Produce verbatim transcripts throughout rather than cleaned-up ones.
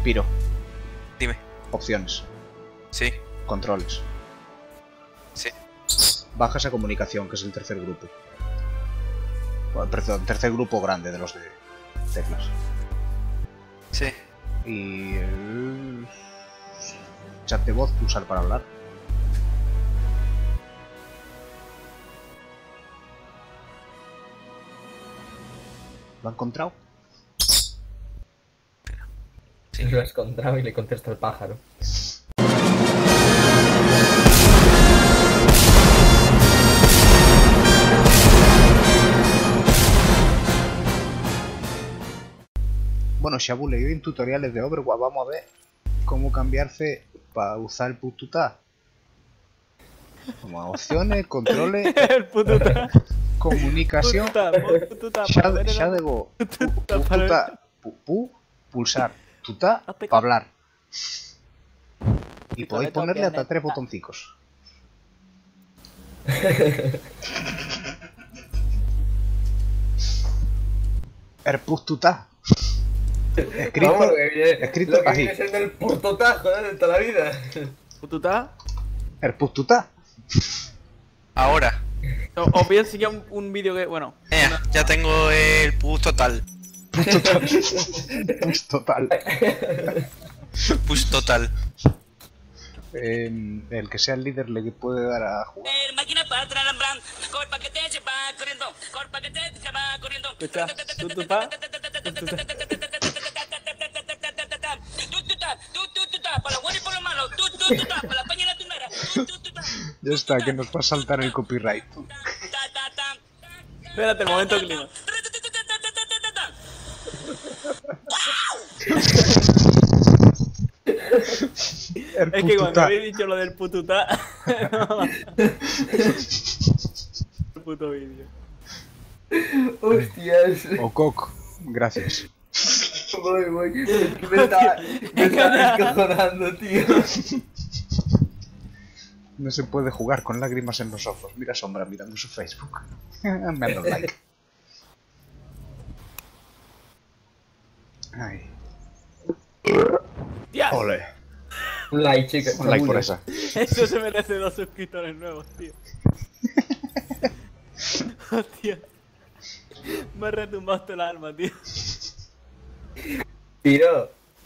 Piro. Dime. Opciones. Sí. Controles. Sí. Bajas a comunicación, que es el tercer grupo. Bueno, perdón, tercer grupo grande de los de teclas. Sí. Y el chat de voz, pulsar para hablar. ¿Lo ha encontrado? Sí, lo he encontrado y le contesta el pájaro. Bueno, Shabu, leí en tutoriales de Overwatch, vamos a ver cómo cambiarse para usar el pututa. Como opciones, controles, El pututa. comunicación, Pututa, pututa, ya para ver el- de go, Pututa, para ver- pututa, pu, pu, pulsar, tuta, Has pecado. para hablar. Y Y podéis con esto ponerle hasta viene- tres botoncicos. El pututa. Escrito, Vamos, que viene- escrito lo que así. viene siendo el puto tajo, ¿eh? De toda la vida. Pututa. El pututa. Ahora. O- Os voy a enseñar un, un vídeo que, bueno. Eh, ya tengo el push total. Pues total. Push total. Eh, el que sea el líder le puede dar a jugar. Máquina para atrás, plan, corre pa' que te se va corriendo, corre pa' que te se va corriendo. Escucha, pututa. Para lo bueno y por lo malo, tú, tú, tú, para la paña y la tunera, tú, tú, tú, Ya está, que nos va a saltar el copyright. Espérate el momento clima. El Es que cuando pututa. habéis dicho lo del pututa. No. El puto vídeo. Hostias. O Coco, gracias. Voy, voy. Es que me está, me está descojonando, tío. No se puede jugar con lágrimas en los ojos. Mira Sombra mirando su Facebook. Me han dado like. Ay. ¡Dios! Ole. Un like, chica. Un like por Chabulo. esa. Eso se merece dos suscriptores nuevos, tío. Hostia. Me ha retumbado hasta el alma, tío. Piro.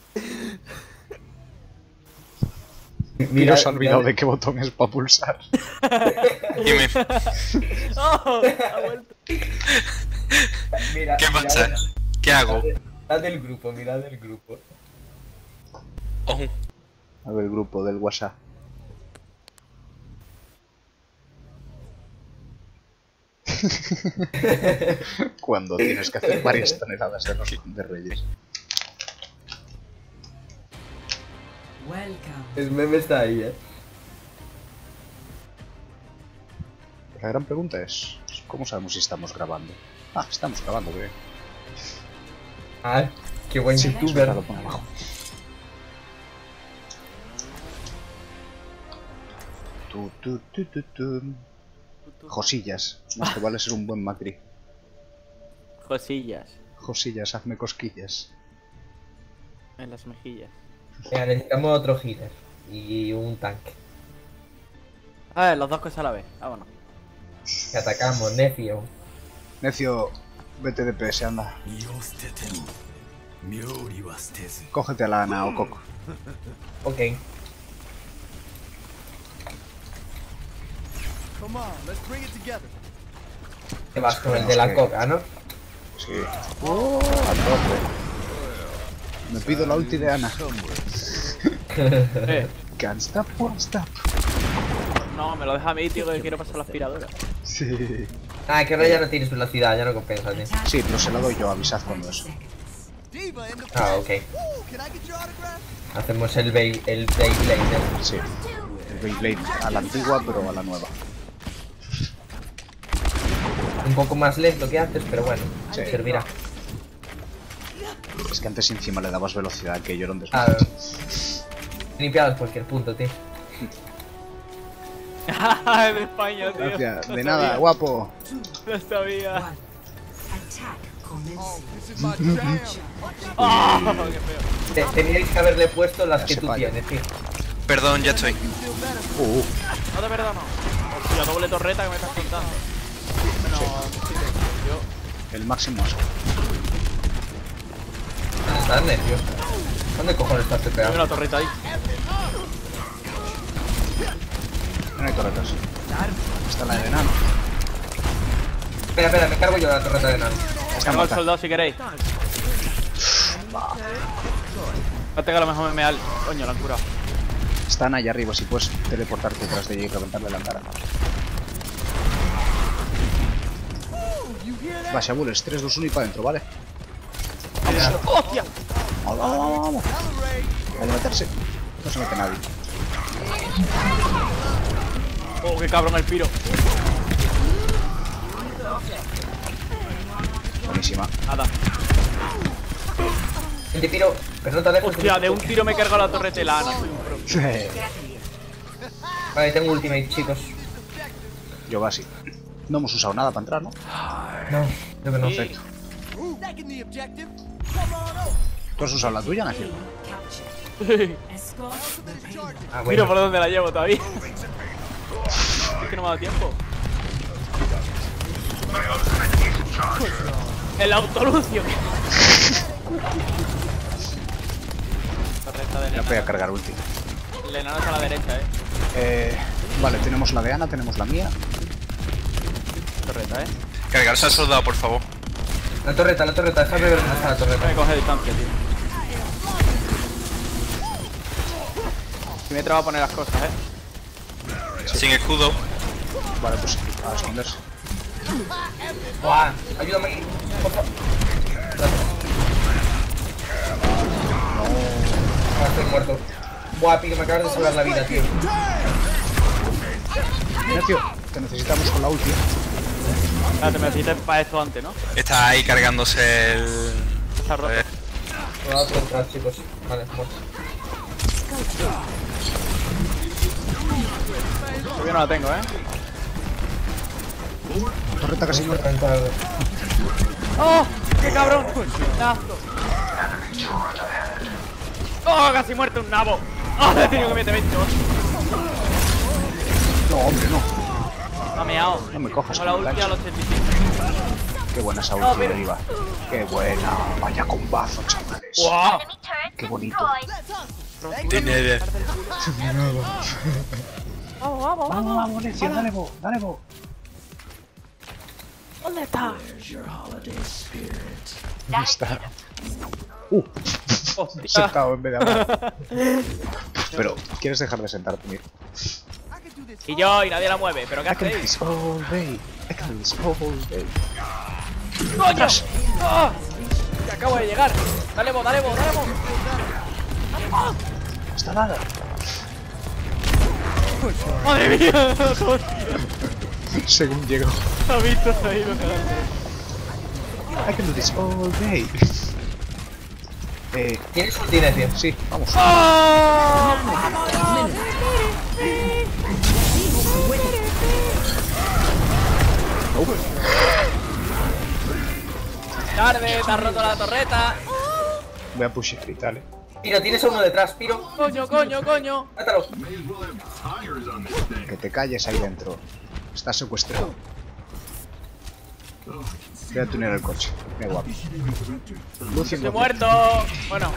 Mira, se ha olvidado de qué botón es para pulsar. Dime. ¡Oh! Ha vuelto. Mira, ¿Qué mira, pasa? mira. ¿Qué hago? Mirad del grupo, mirad del grupo. Oh, A ver el grupo del WhatsApp. Cuando tienes que hacer varias toneladas de roscón de reyes. El meme está ahí, eh. La gran pregunta es, ¿cómo sabemos si estamos grabando? Ah, estamos grabando, creo. Ah, qué buen youtuber. Lo pone abajo. Tu, tu, tu, tu, tu. Josillas, más te vale ser un buen Macri. Josillas. Josillas, hazme cosquillas. En las mejillas. Venga, necesitamos otro healer. Y un tanque. A ver, las dos cosas a la vez. Vámonos. Que atacamos, necio. Necio, vete de P S, anda. Cógete a la Ana o Coco. Ok. Te vas con el de la coca, ¿no? Sí. Oh, a tope. Me pido la ulti de Ana. Eh, Can't stop, won't stop. no, me lo deja a mí, tío, que quiero pasar la aspiradora. Sí. Ah, que ahora ya no tienes velocidad, ya no compensa, tío. Sí, pero se lo doy yo, avisad cuando eso. Ah, ok. Hacemos el Bay, el Beyblade. ¿eh? Sí. El Beyblade a la antigua, pero a la nueva. Un poco más lento que antes, pero bueno, Sí. servirá. Es que antes encima le dabas velocidad, que yo era un Ah, desmadre. limpiados cualquier punto, tío. En España, tío. Gracias. No De nada, sabía. guapo. No sabía. ¡Ah! ¡Qué feo! Te- Teníais que haberle puesto las Ya que se tú falla. tienes, tío. Perdón, ya estoy. Uh, uh. No te perdono. Hostia, doble torreta que me estás contando. Bueno, sí, yo. El máximo asco. ¿Dónde estás, nervioso? ¿Dónde cojones estás Tengo pegado? una torreta ahí. No hay torretas. Está la de enano. Espera, espera, me cargo yo la torreta de nano. Está Tengo al muerta. soldado si queréis. Fíjate que a lo mejor me mea el... Coño, la han curado. Están allá arriba, si puedes teleportarte detrás de ella y reventarle la cara. Va, Shabules, tres, dos, uno y para adentro, ¿vale? ¡Hostia! Vamos, vamos, vamos, vamos. Hay que meterse. No se mete nadie. Oh, qué cabrón el piro. Buenísima. Nada. Te tiro, perdón, te alejo. Hostia, de un tiro me he cargado la torreta y la Ana. Soy un pro. Vale, tengo ultimate, chicos. Yo va así. No hemos usado nada para entrar, ¿no? No, yo que no. Sí. Perfecto. ¿Tú has usado la tuya, Nacio? Ah, Mira bueno. por dónde la llevo todavía. Es que no me ha dado tiempo. El autolucio. Torreta de Ya voy Lena. a cargar ulti. El enano está a la derecha, eh. Eh, vale, tenemos la de Ana, tenemos la mía. Torreta, eh. Cargarse al soldado, por favor. La torreta, la torreta, déjame ver dónde está la Me torreta. coge distancia, tío. Y me he trabado a poner las cosas, eh. Sin escudo. Vale, pues a esconderse. Buah, ayúdame aquí, por favor. Ah, estoy muerto. Buah, pique, me acabas de salvar la vida, tío. Nacio, te necesitamos con la ulti. Ah, te me necesitas para esto antes, ¿no? Está ahí cargándose el... Está roto. Eh, Me va a entrar, chicos. Vale, muerto. Todavía no la tengo, eh. Torreta casi muerta. Reventado. ¡Oh! ¡Qué cabrón! ¡Nazo! ¡Oh! Casi muerto un nabo. ¡Oh! Le he tenido que meter veinte. No, hombre, no. Me ha meado. No me cojas Tengo la con el ulti a gancho. los ochenta y cinco. Qué buena esa No, ulti de pero- Diva. Qué buena. Vaya combazo, chavales. ¡Wow! Qué bonito. tiene... Vamos, vamos, Vamos, vamos, Necio, dale bo, dale bo. ¿Dónde está? ¿Dónde está? Uh, Hostia. sentado en vez de hablar. Pero, ¿quieres dejar de sentarte, mira? Y yo, y nadie la mueve. ¿Pero qué I can do hacéis? this all day. I can do this all day. ¡Coño! ¡Oh! Que acabo de llegar. Dale bo, dale bo, dale bo. Hasta nada. ¡Madre mía! Según llegó. ¿Has visto? Se ha ido cagando. I can do this all day. Eh, ¿Tienes ulti, Necio? sí, vamos. ¡Oh! ¡Tarde! ¡Te has roto la torreta! Voy a push it y tal, eh. Piro, tienes a uno detrás, Piro. ¡Coño, coño, coño! Mátalo. Que te calles ahí dentro. Estás secuestrado. Voy a tunear el coche. Qué guapo. Lucio, ¡Estoy muerto! Bueno,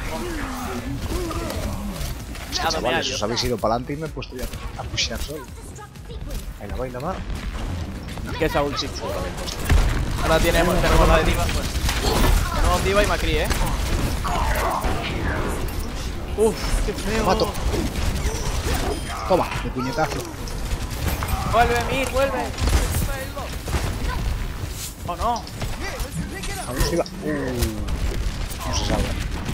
nada, chavales, mira, os yo. habéis ido para adelante y me he puesto ya a pushear solo. Venga, venga, va. ¿Qué es esa ulti? Ahora tenemos, tenemos la de Diva, pues. Tenemos Diva y Macri, eh. Uf, qué feo. Mato. Toma, de puñetazo. Vuelve, Mir, vuelve. Oh no. Vamos, iba. Uh, no se salva.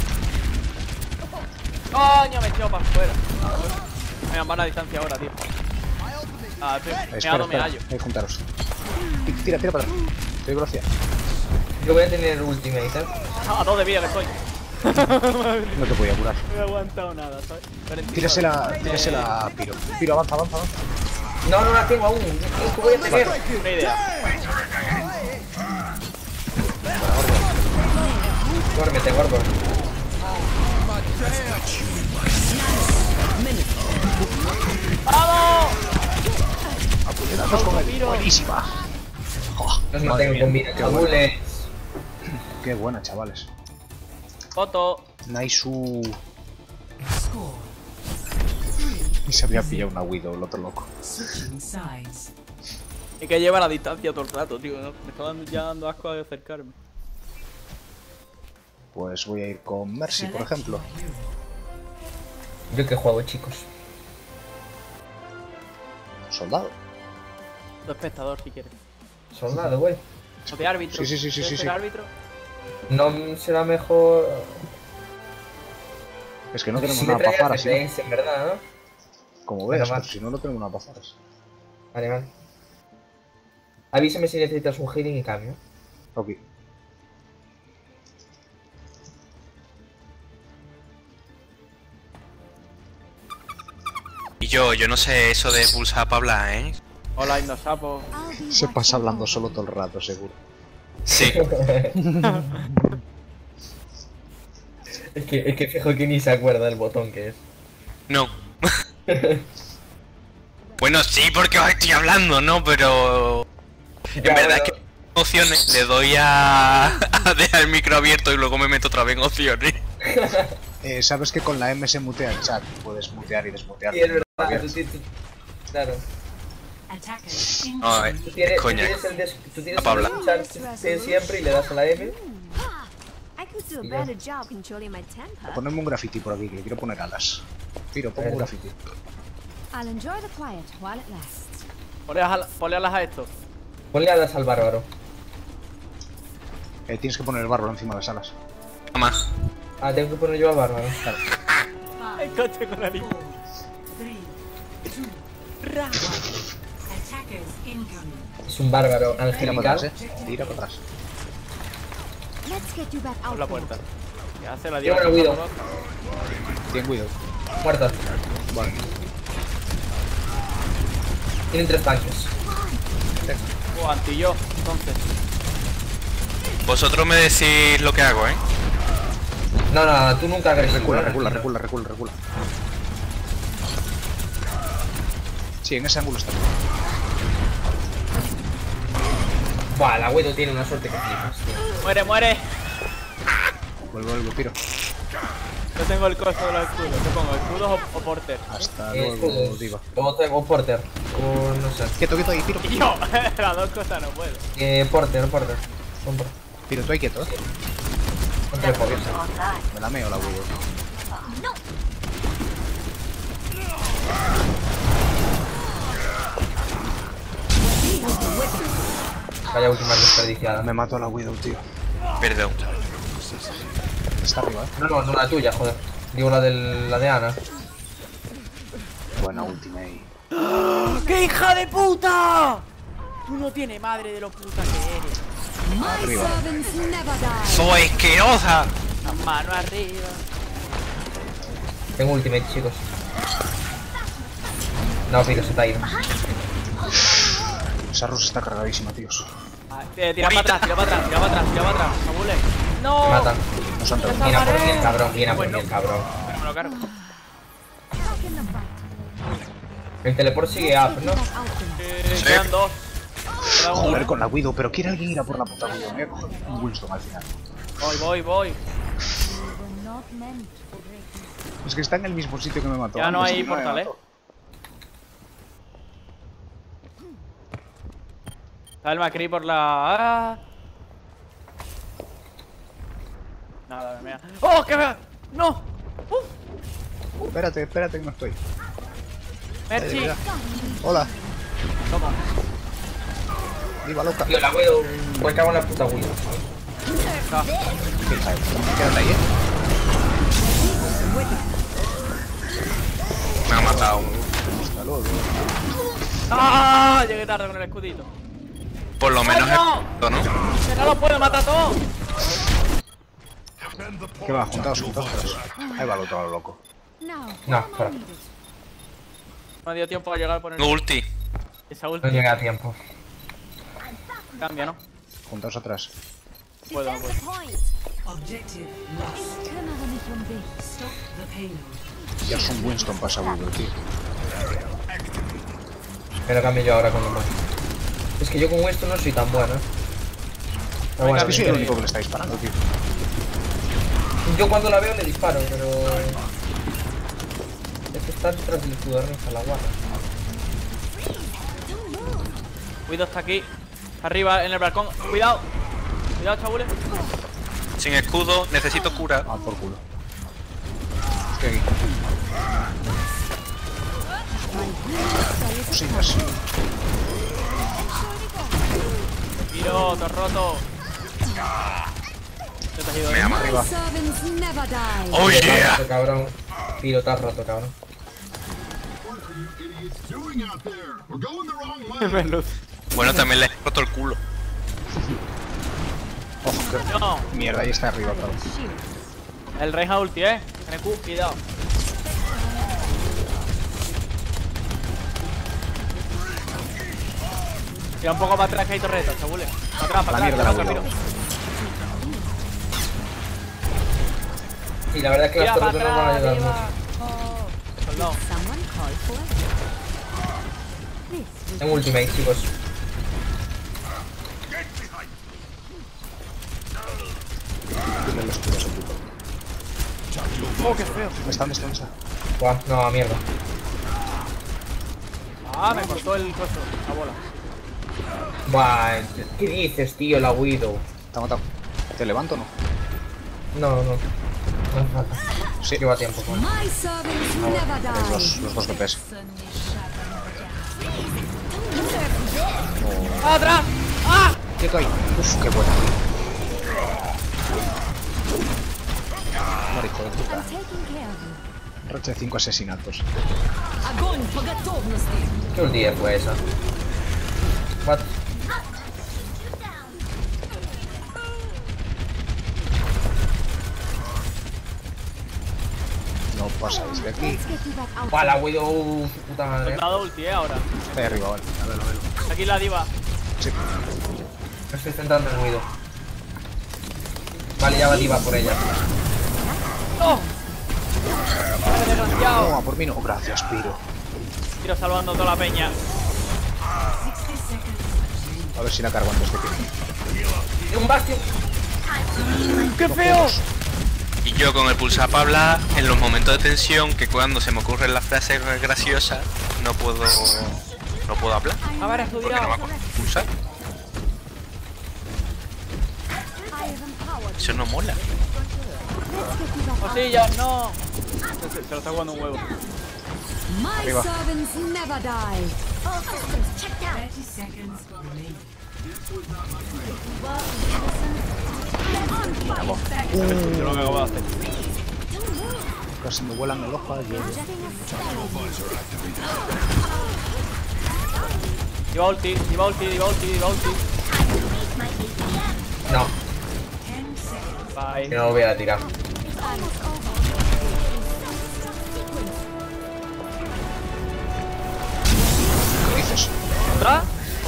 Coño, me echó para afuera. Me van a distancia ahora, tío. Ah, estoy Espera, meado, me espera. hallo. Hay que juntaros. Tira, tira para atrás. Estoy velocidad. Yo voy a tener ultimate, ¿eh? Ah, a dos de vida que estoy. No te podía curar. No he aguantado nada, ¿sabes? Pero encima- Tírasela, tírasela a Piro. Piro, avanza, avanza, avanza. No, no la tengo aún. ¿Qué voy a tener? Una idea. Duérmete, gordo. ¡Vamos! A puñetazos con el... Buenísima. Oh, Nos madre maten mía, con qué buena. Abules. Qué buena, chavales. Foto. Naisu. Y se había pillado una Widow, el otro loco. Es que lleva la distancia todo el rato, tío. ¿No? Me está dando, ya dando asco de acercarme. Pues voy a ir con Mercy, por ejemplo. Yo que juego, chicos. Soldado. De espectador, si quieres. Soldado, güey. O de árbitro. Sí, sí, sí, sí, ¿Quieres sí, ser sí. árbitro? No será mejor. Es que no tenemos si me nada para trae hacer así. F P S, en verdad, ¿no? Como Venga, ves, va. pero si no, no tenemos nada para hacer. Vale, vale. Avísame si necesitas un healing y cambio. Ok. Y yo, yo no sé eso de pulsar para hablar, ¿eh? Hola, Indosapo. Se pasa hablando solo todo el rato, seguro. Sí. Es que, es que fijo que ni se acuerda del botón que es. No. Bueno, sí, porque os estoy hablando, ¿no? Pero... En Ya, verdad bueno. es que opciones le doy a... a dejar el micro abierto y luego me meto otra vez en opciones. Eh, Sabes que con la M se mutea el chat. Puedes mutear y desmutear. Sí, es verdad. Tú, ti- tú- claro. No, eh, Tú tienes, tú coña. tienes el des, tú tienes Pa' el hablar. escuchar de siempre y le das a la M. I could do a Yeah. better job controlling my temper. Ponedme un graffiti por aquí, que le quiero poner alas. Tiro, pongo un Verdad. graffiti. I'll enjoy the quiet while it lasts. Ponle alas, ponle alas a esto. Ponle alas al bárbaro. Eh, tienes que poner el bárbaro encima de las alas. Toma. Ah, tengo que poner yo al bárbaro. El coche con la línea. Es un bárbaro Tira para angelical. atrás, eh. Tira para atrás. Let's get you back Por out la there. puerta. Ya hace la Tira dios. una Widow. Tiene cuidado. Muerta. Vale. Tienen tres tanques. O anti yo, entonces. Vosotros me decís lo que hago, ¿eh? No, no, tú nunca agresivas. Recula, recula, recula, recula, recula. Sí, en ese ángulo está. Buah, la Widow tiene una suerte que flipas, tío. Muere, muere. Vuelvo, vuelvo, tiro. Yo tengo el costo de los escudos. ¿Qué pongo? ¿Escudos o, o porter? Hasta Eh, luego, escudos. Diva. O tengo Porter. O no sé. Quieto, quieto ahí, tiro. Y yo, las dos cosas no puedo. Eh, Porter, Porter. Pon por- Tiro, tú ahí quieto, eh. pon tres Porter. Me la meo la huevo. Vaya última desperdiciada. Me mato a la Widow, tío. Perdón. Está arriba, eh. No, no, no la tuya, joder. Digo la, del, la de Ana. Buena ultimate. ¡Qué hija de puta! Tú no tienes madre de lo puta que eres. My Arriba. servants never die. ¡Soy asquerosa! La mano arriba. Tengo ultimate, chicos. No, pido, se te ha ido. Esa rosa está cargadísima, tíos. Ah, eh, tira para atrás, tira para atrás, tira para atrás, tira para atrás. Abule. Me ¡No! matan. Nos han tratado. Viene a por mí el cabrón, viene a por Bueno. mí el cabrón. Pero me lo cargo. El teleport sigue up, ¿no? Back out there. Eh, quedan dos. Queda uno. Joder con la Widow, pero quiere alguien ir a por la puta Widow. Me voy a coger un Winston al final. Voy, voy, voy. We're not meant for greatness. Es que está en el mismo sitio que me mató. Ya no antes, hay y me portal, eh. mató. Está el Macri por la... ¡Ah! Nada, me mea. ¡Oh, que me... ¡No! ¡Uf! Espérate, espérate que no estoy. ¡Merchi! Mira. Hola, Toma. Diva loca. Tío, la Widow. Pues cago en la puta Widow. Ah, Quédate ahí, eh. Me ha matado. Hasta luego. ¡Ah! Llegué tarde con el escudito. Por lo menos ¡Coño! es... ¿no? ¡Que no lo puedo matar todo! ¿Qué va? Juntados, juntados. Ahí va el otro loco. Now, No, all espera. I needed. No me dio tiempo a llegar por el... Ulti. Esa No última llega a tiempo. cambia, ¿no? Juntados atrás. Puedo, no Defend puedo. the point. Objective Ich lost. kümmere mich um dich. Stop the payload. Ya es un Winston para Shabulo, tío. Me lo cambio yo ahora con lo más. Es que yo con esto no soy tan bueno. Pero Es bueno, que soy el único que le está disparando, tío. yo cuando la veo le disparo, pero... Es que está detrás del escudo de Renzo, la guarda. Cuidado, está aquí. Arriba, en el balcón. Cuidado. Cuidado, chavales. Sin escudo, necesito cura. Ah, por culo. Estoy aquí. Sí, más. Tiro, te has roto. Te has ido Me ahí. ama. Arriba. Servants never die. ¡Oh, Te has yeah! roto, cabrón. Tiro, te has roto, cabrón. Meluz. Bueno, también le he roto el culo. Ojo, que... No. Mierda, ahí está arriba, cabrón. El rey ha ulti, eh. N Q, cuidado. Tira un poco para atrás que hay torretas, chavales. Para atrás, para La atrás. mierda, la para voy a atrás, Y la verdad es que Tira las para torres no van a atrás, ayudar arriba. mucho. Oh. Soldado. Someone call for it. This En ultimate, chicos. Dile los tuyos, el puto. Oh, qué feo. ¿Dónde está? ¿Dónde está? ¿Dónde está? Buah, no, mierda. Ah, me cortó el coso, la bola. Buah, ¿qué dices, tío? La Widow. Te ha matado. ¿Te levanto o no? No, no. No hace falta. Sí. Lleva tiempo. Con... my servants never Los die. dos, los dos de P S. ¡Ah, atrás! ¡Ah! Quieto ahí. Uf, qué buena. Marico de puta. I'm taking care of you. Racha de cinco asesinatos. Огонь по готовности. ¿Qué ulti fue esa? What? No pasáis de aquí. Let's get you back out. Buah, la Widow. Puta madre. Soldado ulti, eh, ahora. Está ahí arriba, vale. A verlo, a verlo. Aquí la diva. Sí. Me estoy centrando en Widow. Vale, ya va diva por ella. ¡No! ¡Qué desgraciado! Toma, por mí no. Gracias, Piro. Tiro salvando toda la peña. A ver si la cargo antes de que... ¡Y un Bastion! ¡Qué feo! Y yo con el pulsar para hablar, en los momentos de tensión, que cuando se me ocurren las frases graciosas, no puedo... No puedo hablar. A ver, Porque no me acuerdo pulsar. I have empowered. Eso no mola. Let's get you back out. ¡Cosilla! ¡No! Se, se- se lo está jugando un huevo. My Arriba. servants never die. All systems checked out. thirty seconds remaining. Yo lo que acabo de hacer. Casi me vuelan el ojo ayer. Diva ulti, diva ulti, diva ulti, diva ulti. No, Bye. que no lo voy a tirar. ¿Qué dices? ¿Otra?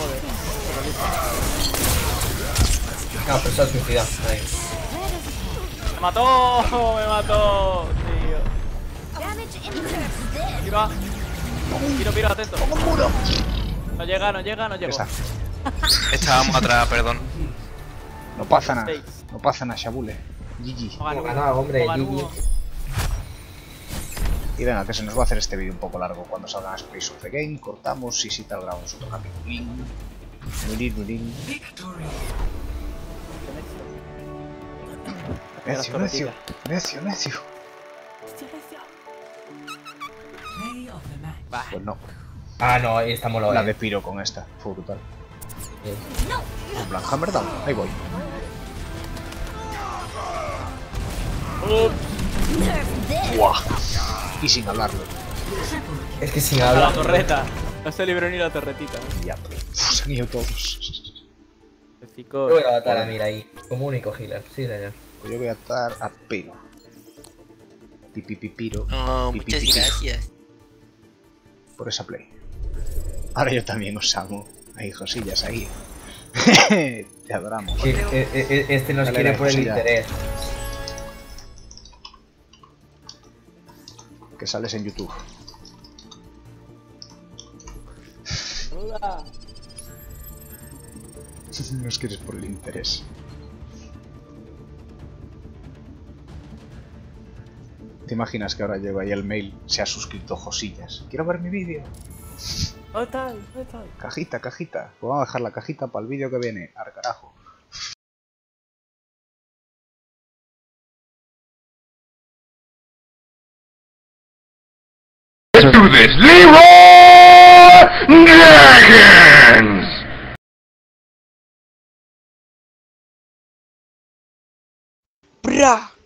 No, pero se ha suicidado. Ahí. ¡Me mató! ¡Me mató! Tío. Damage in turf. Diva. Piro, piro, atento. No llega, no llega, no llega. Esa. Estábamos atrás, perdón. No pasa nada. No pasa nada, Shabule. G G. Hemos ganado, hombre, G G. Y venga, que se nos va a hacer este vídeo un poco largo. Cuando salgan las plays of the game, cortamos y si tal grabamos otro capítulo. Nurin, nurin. Victory. Necio, necio, necio, necio. Play of the match. Pues no. Ah, no, ahí está molado. La eh. de Piro con esta. Fue brutal. Sí. En plan, Hammer down. Ahí voy. Buah. Y sin hablarlo. Es que sin A la hablar. torreta. No se libró ni la torretita. Ya. Uf, se han ido todos. Yo voy a matar a Mira ahí. Como único healer. Sí, señor. Pues yo voy a atar a Piro. Pipipipiro. Oh, Pi, pi, muchas pi, pi. gracias. Por esa play. Ahora yo también os amo. Hay josillas ahí. Te adoramos. Sí, e- e- este nos Dale, quiere dale, por el pues ya. interés. Que sales en YouTube. Nos quieres por el interés. ¿Te imaginas que ahora lleva ahí el mail? Se ha suscrito Josillas. Quiero ver mi vídeo. ¿Dónde está? ¿Dónde está? Cajita, cajita. Pues vamos a dejar la cajita para el vídeo que viene. Al carajo. Let's do this. Leroy Jenkins! Bra!